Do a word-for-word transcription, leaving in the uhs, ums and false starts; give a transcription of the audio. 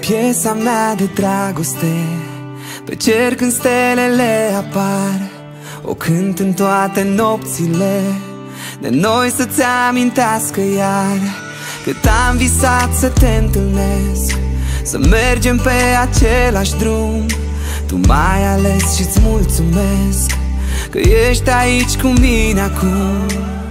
piesa mea de dragoste, pe cer când stelele apar, o cânt în toate nopțile, de noi să-ți amintească iar. Cât am visat să te întâlnesc, să mergem pe același drum, tu m-ai ales și-ți mulțumesc că ești aici cu mine acum.